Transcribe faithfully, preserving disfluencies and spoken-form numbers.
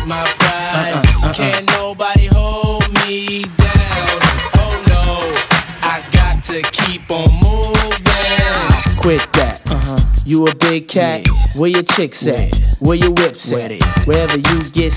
my pride. Uh -uh, uh -uh. Can't nobody hold me down. Oh no, I got to keep on moving. Quit that. Uh-huh. You a big cat? Yeah. Where your chicks at? Where your whips at? Wherever you get